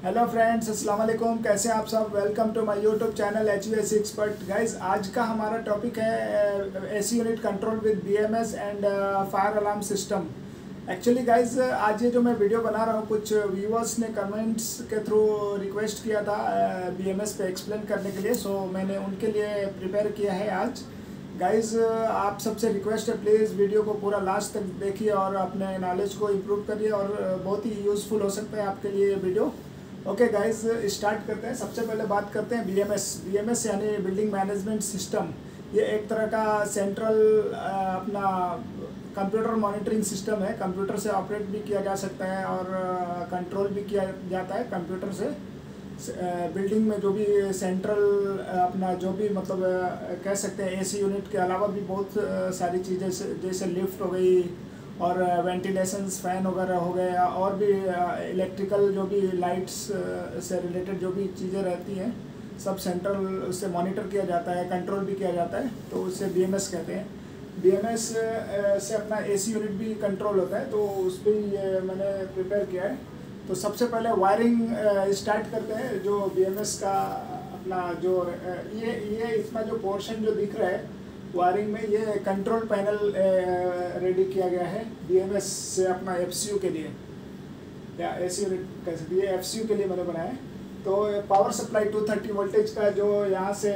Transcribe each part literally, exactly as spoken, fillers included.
Hello friends, अस्सलाम वालेकुम। कैसे हैं आप सब? Welcome to my YouTube channel H V S expert. Guys, आज का हमारा टॉपिक है AC unit control with BMS and fire alarm system. Actually guys, आज ये जो मैं वीडियो बना रहा हूँ, कुछ व्यूअर्स ने कमेंट्स के थ्रू रिक्वेस्ट किया था बीएमएस पे एक्सप्लेन करने के लिए, सो मैंने उनके लिए प्रिपेयर किया है आज। गाइज़, आप सबसे रिक्वेस्ट है, प्लीज़ वीडियो को पूरा लास्ट तक देखिए और अपने नॉलेज को इम्प्रूव करिए और बहुत ही यूज़फुल हो सकता है आपके लिए ये वीडियो। ओके गाइज़, स्टार्ट करते हैं। सबसे पहले बात करते हैं बीएमएस। बीएमएस यानी बिल्डिंग मैनेजमेंट सिस्टम। ये एक तरह का सेंट्रल अपना कंप्यूटर मॉनिटरिंग सिस्टम है। कंप्यूटर से ऑपरेट भी किया जा सकता है और कंट्रोल भी किया जाता है कंप्यूटर से। बिल्डिंग में जो भी सेंट्रल अपना जो भी मतलब कह सकते हैं एसी यूनिट के अलावा भी बहुत सारी चीज़ें जैसे लिफ्ट हो गई और वेंटिलेशंस फैन वगैरह हो गया और भी इलेक्ट्रिकल जो भी लाइट्स से रिलेटेड जो भी चीज़ें रहती हैं, सब सेंट्रल उससे मॉनिटर किया जाता है, कंट्रोल भी किया जाता है, तो उससे बीएमएस कहते हैं। बीएमएस से अपना एसी यूनिट भी कंट्रोल होता है, तो उस पर ये मैंने प्रिपेयर किया है। तो सबसे पहले वायरिंग स्टार्ट करते हैं। जो बीएमएस का अपना जो ये ये इसमें जो पोर्शन जो दिख रहा है वायरिंग में, ये कंट्रोल पैनल रेडी किया गया है बीएमएस से अपना एफसीयू के लिए, या एसी यूनिट कह सकते हैं, एफसीयू के लिए मैंने बनाया है। तो power supply two thirty voltage का जो यहाँ से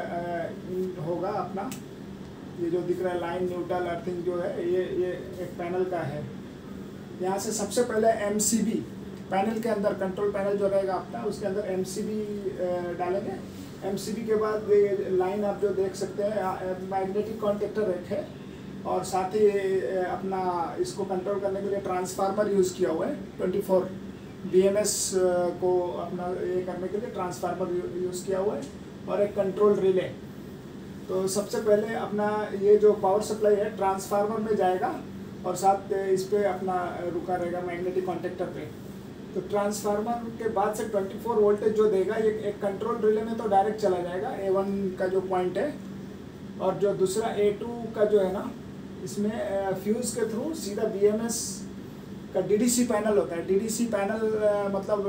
होगा अपना, ये जो दिख रहा है लाइन न्यूट्रल अर्थिंग जो है, ये ये एक पैनल का है। यहाँ से सबसे पहले एमसीबी पैनल के अंदर, कंट्रोल पैनल जो रहेगा अपना, उसके अंदर एमसीबी डालेंगे। एमसीबी के बाद लाइन आप जो देख सकते हैं, मैग्नेटिक कॉन्टेक्टर एक है और साथ ही अपना इसको कंट्रोल करने के लिए ट्रांसफार्मर यूज़ किया हुआ है। ट्वेंटी फोर बीएमएस को अपना ये करने के लिए ट्रांसफार्मर यूज़ किया हुआ है और एक कंट्रोल रिले। तो सबसे पहले अपना ये जो पावर सप्लाई है ट्रांसफार्मर में जाएगा और साथ इस पर अपना रुका रहेगा मैग्नेटिक कॉन्टेक्टर पे। तो ट्रांसफार्मर के बाद से चौबीस वोल्टेज जो देगा, ये एक कंट्रोल रिले में तो डायरेक्ट चला जाएगा ए वन का जो पॉइंट है, और जो दूसरा ए टू का जो है ना, इसमें फ्यूज़ के थ्रू सीधा बीएमएस का डीडीसी पैनल होता है। डीडीसी पैनल मतलब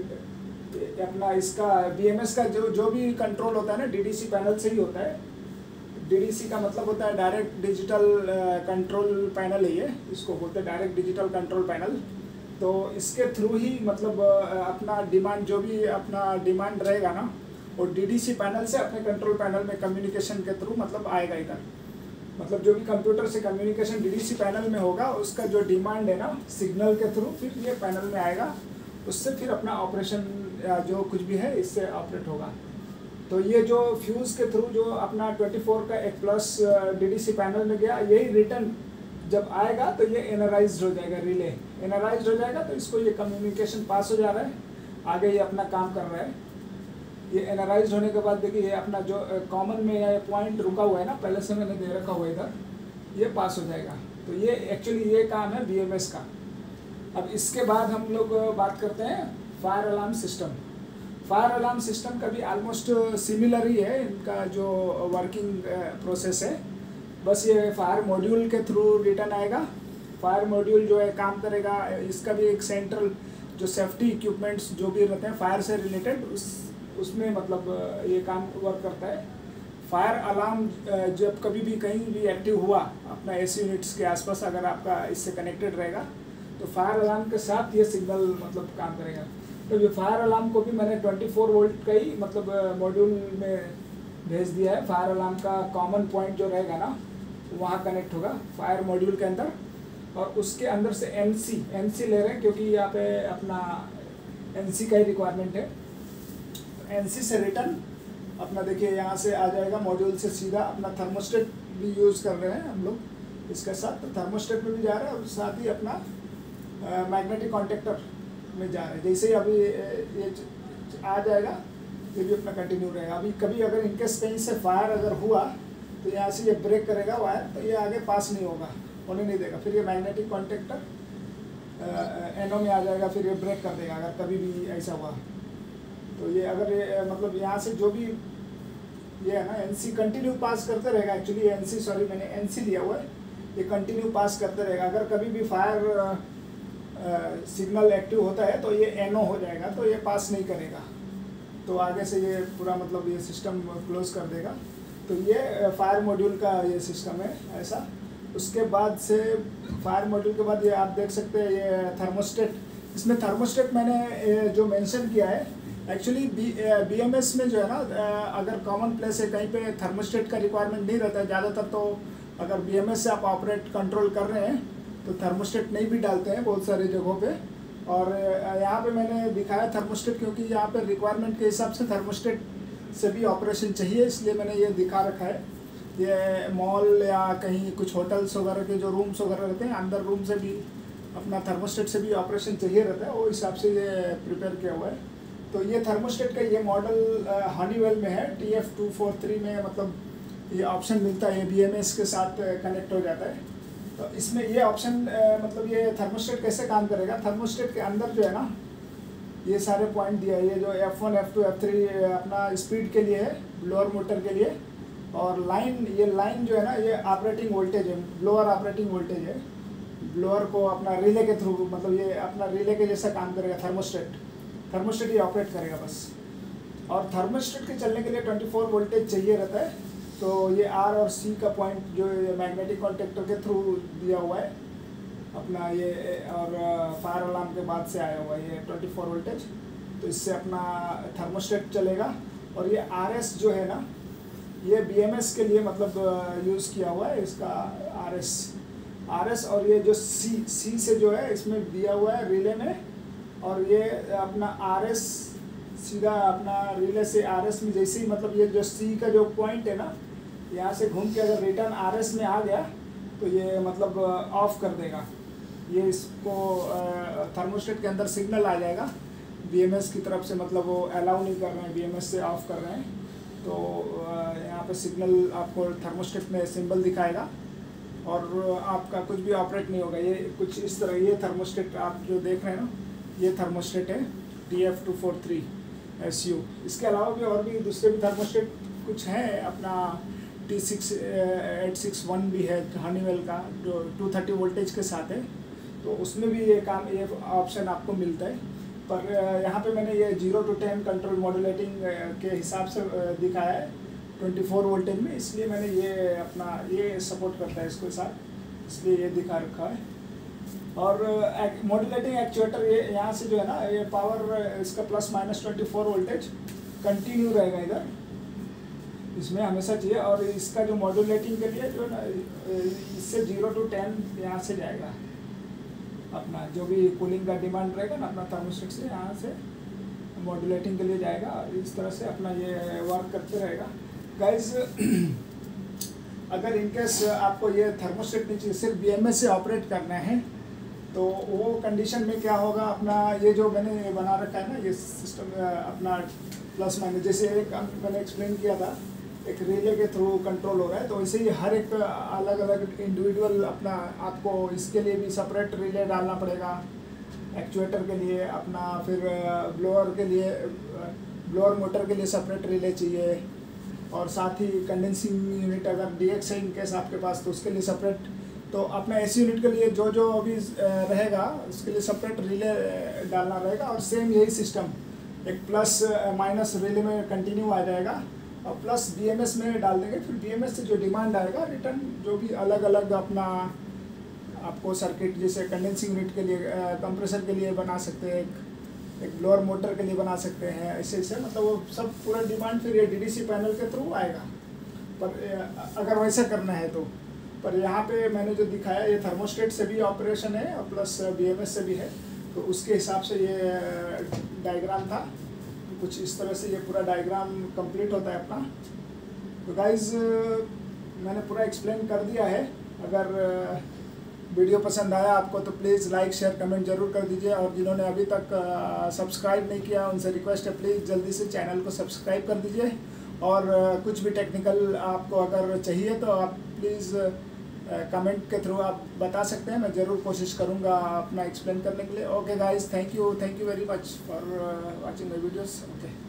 अपना इसका बीएमएस का जो जो भी कंट्रोल होता है ना, डीडीसी पैनल से ही होता है। डीडीसी का मतलब होता है डायरेक्ट डिजिटल कंट्रोल पैनल है, ये इसको बोलते हैं डायरेक्ट डिजिटल कंट्रोल पैनल। तो इसके थ्रू ही मतलब अपना डिमांड जो भी अपना डिमांड रहेगा ना, वो डीडीसी पैनल से अपने कंट्रोल पैनल में कम्युनिकेशन के थ्रू मतलब आएगा इधर। मतलब जो भी कंप्यूटर से कम्युनिकेशन डीडीसी पैनल में होगा, उसका जो डिमांड है ना सिग्नल के थ्रू फिर ये पैनल में आएगा, उससे फिर अपना ऑपरेशन जो कुछ भी है इससे ऑपरेट होगा। तो ये जो फ्यूज़ के थ्रू जो अपना चौबीस का एक प्लस डीडीसी पैनल में गया, यही रिटर्न जब आएगा तो ये एनराइज्ड हो जाएगा, रिले एनराइज्ड हो जाएगा। तो इसको ये कम्युनिकेशन पास हो जा रहा है, आगे ये अपना काम कर रहा है। ये एनराइज्ड होने के बाद देखिए, ये अपना जो कॉमन में या पॉइंट रुका हुआ है ना, पहले से मैंने दे रखा हुआ इधर, ये पास हो जाएगा। तो ये एक्चुअली ये काम है बीएमएस का। अब इसके बाद हम लोग बात करते हैं fire alarm system. Fire alarm system का भी ऑलमोस्ट सिमिलर ही है इनका जो वर्किंग प्रोसेस है। बस ये फायर मॉड्यूल के थ्रू रिटर्न आएगा। फायर मॉड्यूल जो है काम करेगा, इसका भी एक सेंट्रल जो सेफ्टी इक्विपमेंट्स जो भी रहते हैं फायर से रिलेटेड, उस उसमें मतलब ये काम वर्क करता है। फायर अलार्म जब कभी भी कहीं भी एक्टिव हुआ अपना एसी यूनिट्स के आसपास, अगर आपका इससे कनेक्टेड रहेगा, तो फायर अलार्म के साथ ये सिग्नल मतलब काम करेगा। तो ये फायर अलार्म को भी मैंने चौबीस वोल्ट का ही मतलब मॉड्यूल में भेज दिया है। फायर अलार्म का कॉमन पॉइंट जो रहेगा ना, वहाँ कनेक्ट होगा फायर मॉड्यूल के अंदर, और उसके अंदर से एनसी एनसी ले रहे हैं क्योंकि यहाँ पे अपना एनसी का ही रिक्वायरमेंट है। एनसी से रिटर्न अपना देखिए यहाँ से आ जाएगा मॉड्यूल से सीधा। अपना थर्मोस्टेट भी यूज़ कर रहे हैं हम लोग इसके साथ, तो थर्मोस्टेट में भी जा रहा है और साथ ही अपना मैग्नेटिक कॉन्टेक्टर में जा रहे हैं। जैसे ही अभी ये आ जाएगा, ये भी अपना कंटिन्यू रहेगा। अभी कभी अगर इनकेस कहीं से फायर अगर हुआ तो यहाँ से ये ब्रेक करेगा वायर, तो ये आगे पास नहीं होगा, होने नहीं देगा। फिर ये मैग्नेटिक कॉन्टेक्टर एनओ में आ जाएगा, फिर ये ब्रेक कर देगा अगर कभी भी ऐसा हुआ। तो ये अगर ये मतलब यहाँ से जो भी ये है ना, एनसी कंटिन्यू पास करते रहेगा। एक्चुअली एनसी सॉरी मैंने एनसी लिया हुआ है, ये कंटिन्यू पास करते रहेगा। अगर कभी भी फायर सिग्नल एक्टिव होता है तो ये एनो हो जाएगा, तो ये पास नहीं करेगा, तो आगे से ये पूरा मतलब ये सिस्टम क्लोज कर देगा। तो ये फायर मॉड्यूल का ये सिस्टम है ऐसा। उसके बाद से फायर मॉड्यूल के बाद ये आप देख सकते हैं ये थर्मोस्टेट। इसमें थर्मोस्टेट मैंने जो मेंशन किया है actually B B M S में जो है ना, अगर कॉमन प्लेस है कहीं पे थर्मोस्टेट का रिक्वायरमेंट नहीं रहता है ज़्यादातर, तो अगर बी एम एस से आप ऑपरेट कंट्रोल कर रहे हैं तो थर्मोस्टेट नहीं भी डालते हैं बहुत सारी जगहों पे। और यहाँ पे मैंने दिखाया थर्मोस्टेट क्योंकि यहाँ पे रिक्वायरमेंट के हिसाब से थर्मोस्टेट से भी ऑपरेशन चाहिए, इसलिए मैंने ये दिखा रखा है। ये मॉल या कहीं कुछ होटल्स वगैरह के जो रूम्स वगैरह रहते हैं, अंदर रूम से भी अपना थर्मोस्टेट से भी ऑपरेशन चाहिए रहता है, वो हिसाब से ये प्रिपेयर किया हुआ है। तो ये थर्मोस्टेट का ये मॉडल हनीवेल में है, T F two four three में मतलब ये ऑप्शन मिलता है, ये बी एम एस के साथ कनेक्ट हो जाता है। तो इसमें ये ऑप्शन मतलब ये थर्मोस्टेट कैसे काम करेगा, थर्मोस्टेट के अंदर जो है ना ये सारे पॉइंट दिया है। ये जो F one F two F three अपना स्पीड के लिए है, ब्लोअर मोटर के लिए, और लाइन ये लाइन जो है ना ये ऑपरेटिंग वोल्टेज है, ब्लोअर ऑपरेटिंग वोल्टेज है। ब्लोअर को अपना रिले के थ्रू मतलब ये अपना रिले के जैसा काम करेगा थर्मोस्टेट। थर्मोस्टेट ये ऑपरेट करेगा बस। और थर्मोस्टेट के चलने के लिए ट्वेंटी फोर वोल्टेज चाहिए रहता है, तो ये आर और सी का पॉइंट जो मैग्नेटिक कॉन्टेक्टर के थ्रू दिया हुआ है अपना ये, और फायर अलार्म के बाद से आया हुआ है ये ट्वेंटी फोर वोल्टेज। तो इससे अपना थर्मोस्टेट चलेगा। और ये आर एस जो है ना ये बी एम एस के लिए मतलब यूज़ किया हुआ है इसका आर एस आर एस और ये जो सी सी से जो है इसमें दिया हुआ है रिले में, और ये अपना आर एस सीधा अपना रिले से आर एस में जैसे ही मतलब ये जो सी का जो पॉइंट है ना यहाँ से घूम के अगर रिटर्न आर एस में आ गया तो ये मतलब ऑफ कर देगा। ये इसको थर्मोस्टेट के अंदर सिग्नल आ जाएगा बी एम एस की तरफ से, मतलब वो अलाउ नहीं कर रहे हैं, बी एम एस से ऑफ कर रहे हैं। तो यहाँ पे सिग्नल आपको थर्मोस्टेट में सिंबल दिखाएगा और आपका कुछ भी ऑपरेट नहीं होगा। ये कुछ इस तरह ये थर्मोस्टेट आप जो देख रहे हैं ना ये थर्मोस्टेट है T F two four three S U. इसके अलावा भी और भी दूसरे भी थर्मोस्टेट कुछ हैं, अपना T six eight six one भी है हनीवेल का जो टू थर्टी वोल्टेज के साथ है, तो उसमें भी ये काम ये ऑप्शन आपको मिलता है। पर यहाँ पे मैंने ये zero to ten control modulating के हिसाब से दिखाया है ट्वेंटी फोर वोल्टेज में, इसलिए मैंने ये अपना ये सपोर्ट करता है इसके साथ, इसलिए ये दिखा रखा है। और मॉड्यूलेटिंग एक्चुएटर ये यहाँ से जो है ना ये पावर इसका plus minus twenty four voltage continue रहेगा इधर, इसमें हमेशा चाहिए। और इसका जो मॉड्यूलेटिंग के लिए जो ना इससे जीरो टू टेन यहाँ से जाएगा, अपना जो भी कूलिंग का डिमांड रहेगा ना अपना थर्मोस्टेट से यहाँ से मॉड्यूलेटिंग के लिए जाएगा, और इस तरह से अपना ये वर्क करते रहेगा। गाइस अगर इनकेस आपको ये थर्मोस्टेट नहीं चाहिए, सिर्फ बी एम एस से ऑपरेट करना है, तो वो कंडीशन में क्या होगा, अपना ये जो मैंने बना रखा है ना ये सिस्टम अपना प्लस माइनस, जैसे एक मैंने एक्सप्लेन किया था एक रिले के थ्रू कंट्रोल हो रहा है, तो वैसे ही हर एक अलग अलग इंडिविजुअल अपना आपको इसके लिए भी सेपरेट रिले डालना पड़ेगा, एक्चुएटर के लिए अपना, फिर ब्लोअर के लिए ब्लोअर मोटर के लिए सेपरेट रिले चाहिए, और साथ ही कंडेंसिंग यूनिट अगर डी एक्स है इनकेस आपके पास तो उसके लिए सेपरेट, तो अपना एसी यूनिट के लिए जो जो अभी रहेगा उसके लिए सेपरेट रिले डालना रहेगा। और सेम यही सिस्टम एक प्लस माइनस रिले में कंटिन्यू आ जाएगा, और प्लस बी एम एस में डाल देंगे, फिर बी एम एस से जो डिमांड आएगा रिटर्न जो भी अलग अलग अपना आपको सर्किट, जैसे कंडेंसिंग यूनिट के लिए कंप्रेसर के लिए बना सकते हैं, एक एक ब्लोअर मोटर के लिए बना सकते हैं, ऐसे ऐसे मतलब वो सब पूरा डिमांड फिर ये डी डी सी पैनल के थ्रू आएगा, पर अगर वैसा करना है तो। पर यहाँ पे मैंने जो दिखाया ये थर्मोस्टेट से भी ऑपरेशन है और प्लस बी एम एस से भी है, तो उसके हिसाब से ये डायग्राम था कुछ इस तरह से, ये पूरा डायग्राम कंप्लीट होता है अपना। तो गाइज मैंने पूरा एक्सप्लेन कर दिया है। अगर वीडियो पसंद आया आपको तो प्लीज़ लाइक शेयर कमेंट जरूर कर दीजिए, और जिन्होंने अभी तक सब्सक्राइब नहीं किया उनसे रिक्वेस्ट है प्लीज़ जल्दी से चैनल को सब्सक्राइब कर दीजिए। और कुछ भी टेक्निकल आपको अगर चाहिए तो आप प्लीज़ कमेंट के थ्रू आप बता सकते हैं, मैं ज़रूर कोशिश करूँगा अपना एक्सप्लेन करने के लिए। Okay guys, thank you thank you very much for watching my videos. Okay.